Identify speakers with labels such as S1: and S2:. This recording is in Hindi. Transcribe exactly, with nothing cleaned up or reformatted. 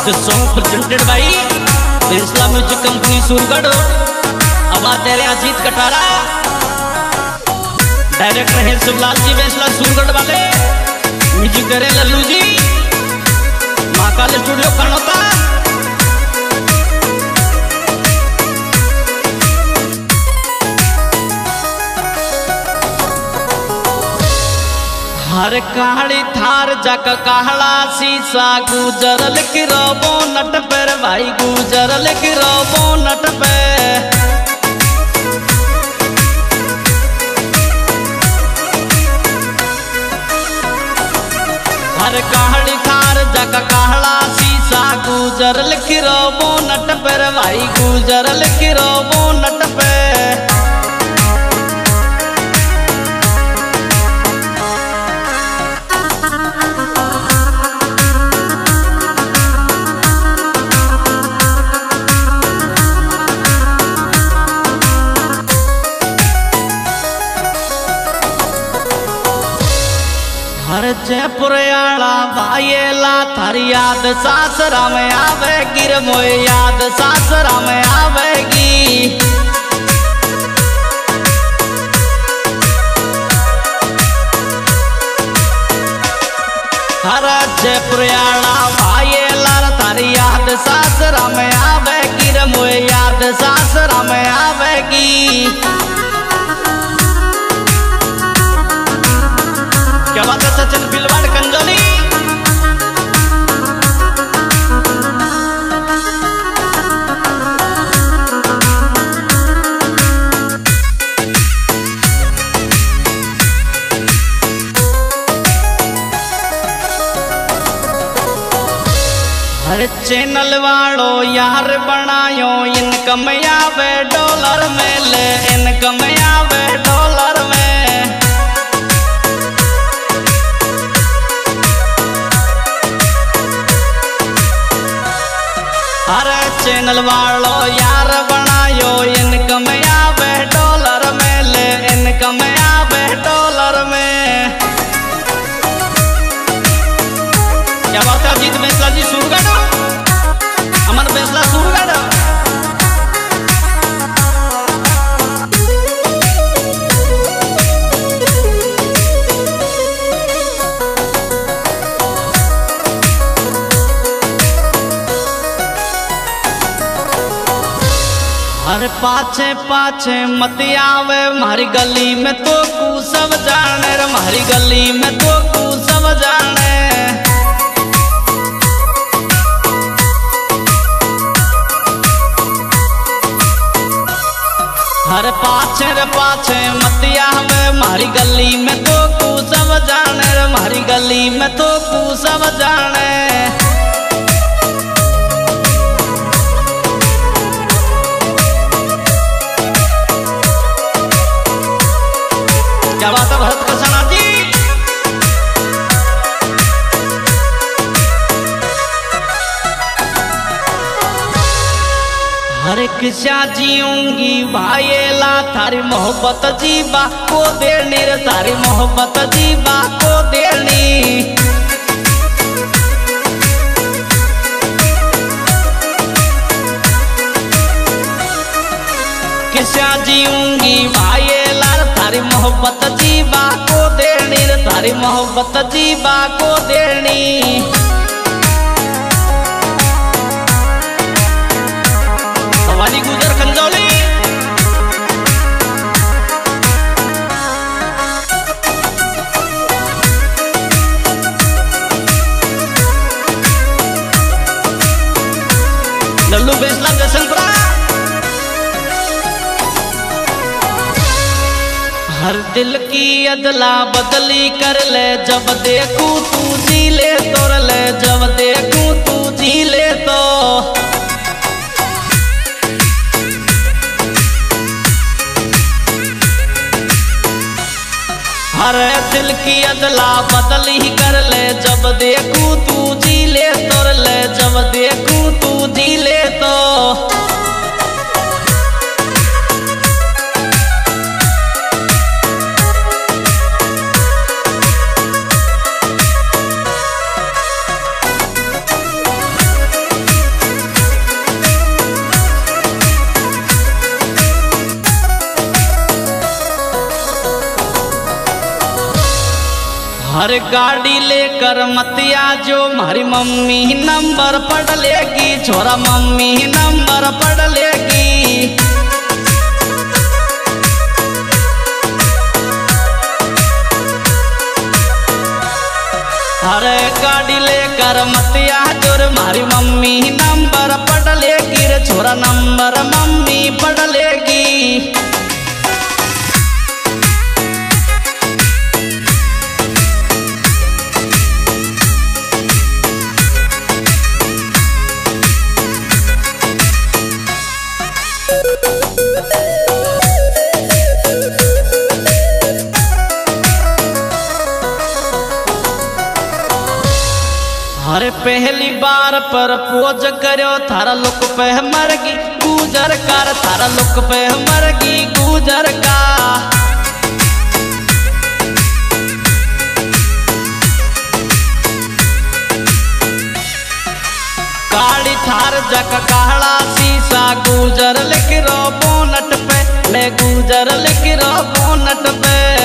S1: This song presented by Bensla Music Company Surgad. अब आते रहे अजीत कटारा, डायरेक्टर है शिवलाल जी बेंसला सूरगढ़ वाले, म्यूजिक करे लल्लू जी, महाकाल स्टूडियो कर्नोता। हर कहाड़ी थार जक कहला शीशा गुजरल किरो नट पर भाई गुजरल किरो नट पे। हर कहाड़ी थार जक कहला शीशा गुजरल किरो नट पर भाई गुजरल किरो नट पे। हर जयपुर आला भाईला थारी याद सासरा में आवेगी रे मोए याद सासरा में आवेगी। हर जयपुर आला भाईला थारी याद सासरा में आवेगी रे मोए याद सासरा में आवेगी। क्या बात है सचिन बिलवाड़ कंजोली। हर चैनल वालो यार बनायो इनकम आवे डॉलर में ले इनकम आवे डॉलर में। हर चैनल वालो यार बनायो इनकम आवे डॉलर में ले इनकम आवे डॉलर में। क्या बात है अजीत बेंसला जी सूरगढ़, अमन बेंसला सूरगढ़। हर पाछे पाछे मत आवे मारी गली में तो कू सब जाने रे मारी गली में तो कू सब जाने। हर पाछे रे पाछे मत आवे मारी गली में तो कू सब जाने रे मारी गली में तो कू सब जाने। क्या बात है भरत कसाना जी। हर किस्सा जीऊंगी भाईला थारी मोहब्बत जीवा को देनी रे थारी मोहब्बत जीवा को देनी। किस्सा जीऊंगी भाईला थारी मोहब्बत जीवा को देनी रे थारी मोहब्बत जीवा को देनी। सवाली गुजर कंजोली। लल्लू बेंसला जसनपुरा। हर दिल की अदला बदली कर ले जब देखूं तू जी ले तोड़ ले जब देखूं तू जी ले तो। हर दिल की अदला बदली कर ले जब देखूं तू जी ले तोड़ ले जब देखूं तू जी ले तो। हर गाड़ी लेकर मतिया जो मारी मम्मी नंबर पढ़ लेगी, छोरा मम्मी नंबर पढ़ लेगी। अरे गाड़ी लेकर मतिया जोर मारी मम्मी नंबर पढ़ लेगी रे, छोरा नंबर मम्मी पढ़ लेगी। अरे पहली बार पर पोज करो थारा लुक पे मरगी गुजर कर, थारा लुक पे मरगी गुजर का। काली थार जक काला शीशा गुजर लिख रो बोनट पे, ले गुजर लिख रो बोनट पे।